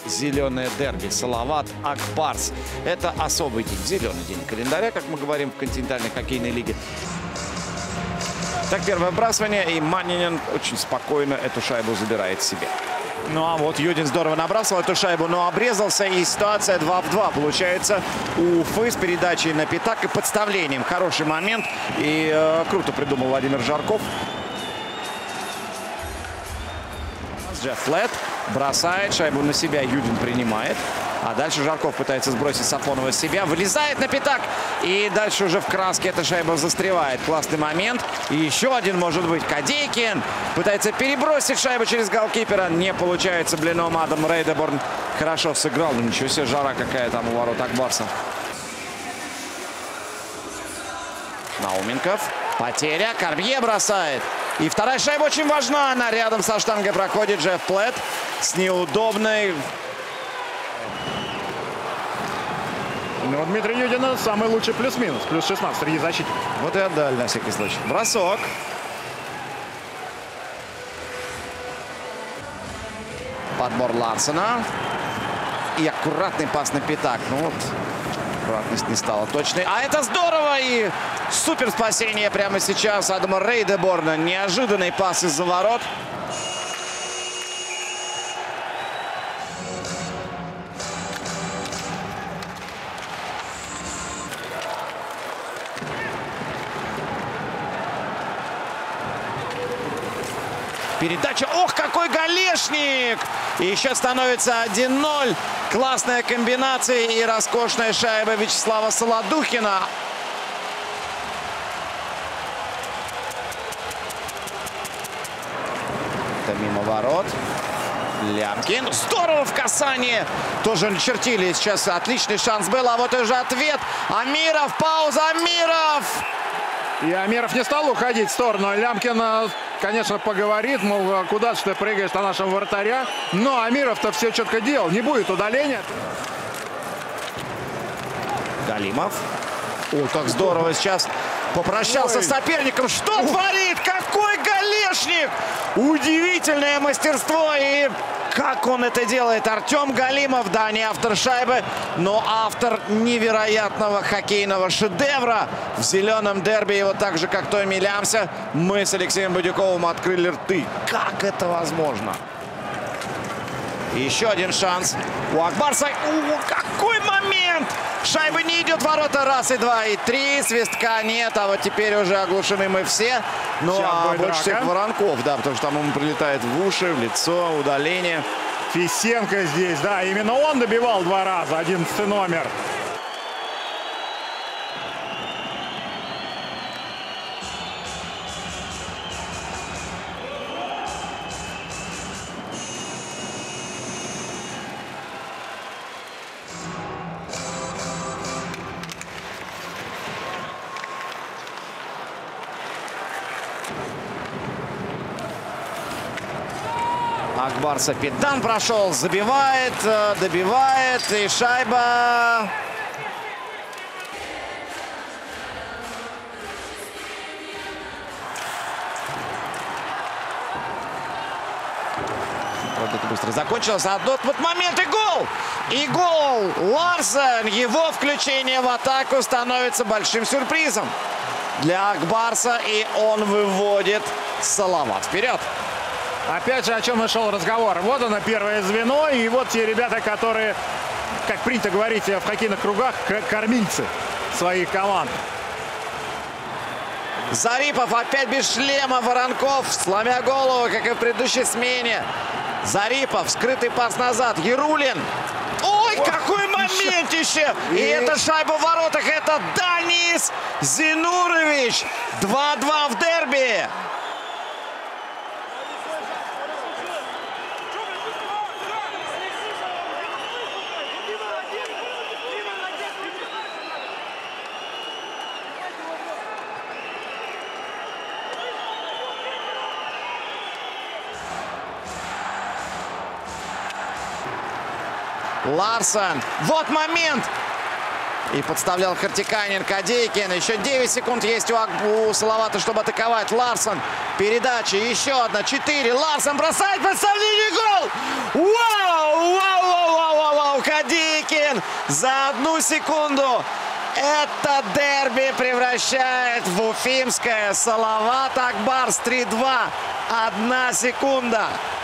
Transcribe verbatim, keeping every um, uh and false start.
Зеленое дерби. Салават Акбарс. Это особый день. Зеленый день календаря, как мы говорим в континентальной хоккейной лиге. Так, первое выбрасывание. И Маннинен очень спокойно эту шайбу забирает себе. Ну а вот Юдин здорово набрасывал эту шайбу, но обрезался. И ситуация два в два получается у Уфы с передачей на пятак и подставлением. Хороший момент. И э, круто придумал Владимир Жарков. Джефф Флет бросает, шайбу на себя Юдин принимает. А дальше Жарков пытается сбросить Сафонова с себя. Вылезает на пятак. И дальше уже в краске эта шайба застревает. Классный момент. И еще один может быть. Кадейкин пытается перебросить шайбу через голкипера. Не получается блином. Адам Рейдеборн хорошо сыграл. Ну ничего себе, жара какая там у ворот Акбарса. Науменков. Потеря. Корбье бросает. И вторая шайба очень важна. Она рядом со штангой проходит. Джефф Флет с неудобной. Ну, Дмитрий Юдин самый лучший плюс-минус. Плюс шестнадцать среди защитников. Вот и отдали на всякий случай. Бросок. Подбор Ларсена. И аккуратный пас на пятак. Ну вот, аккуратность не стала точной. А это здорово! И супер спасение прямо сейчас Адама Рейдеборна. Неожиданный пас из-за ворот. Передача. Ох, какой голешник! И еще становится один ноль. Классная комбинация и роскошная шайба Вячеслава Солодухина. Это мимо ворот. Лямкин. Здорово в касании. Тоже начертили. Сейчас отличный шанс был. А вот уже ответ. Амиров. Пауза. Амиров. И Амиров не стал уходить в сторону. Лямкин, конечно, поговорит, мол, куда же ты прыгаешь на нашего вратаря. Но Амиров-то все четко делал. Не будет удаления. Галимов. О, так здорово сейчас попрощался Ой. с соперником. Что Ух. творит? Какой голешник! Удивительное мастерство. И как он это делает? Артем Галимов, да, не автор шайбы, но автор невероятного хоккейного шедевра в зеленом дерби. И вот так же, как Томми Лямся, мы с Алексеем Будяковым открыли рты. Как это возможно? И еще один шанс у Акбарса. О, какой момент! Шайба не идет в ворота. Раз и два и три. Свистка нет. А вот теперь уже оглушены мы все. Ну а больше всех Воронков, да, потому что там ему прилетает в уши, в лицо, удаление. Фисенко здесь, да, именно он добивал два раза. Одиннадцатый номер. Акбарса Педан прошел, забивает, добивает, и шайба. Вот это быстро закончилось. А вот, вот момент и гол! И гол! Ларсен! Его включение в атаку становится большим сюрпризом для Акбарса, и он выводит Салават вперед. Опять же, о чем и шел разговор. Вот оно, первое звено. И вот те ребята, которые, как принято говорить в хоккейных кругах, кормильцы своих команд. Зарипов опять без шлема. Воронков, сломя голову, как и в предыдущей смене. Зарипов, скрытый пас назад. Ярулин. Ой, О, какой моментище! И, и эта шайба в воротах. Это Данис Зинурович. два-два в дерби. Ларсен. Вот момент. И подставлял Хартиканин, Кадейкин. Еще девять секунд есть у, у Салавата, чтобы атаковать. Ларсен. Передача. Еще одна. четыре. Ларсен бросает подставление. Гол! Вау! Вау! Вау! Кадикин за одну секунду это дерби превращает в уфимское. Салават Акбарс три-два. Одна секунда.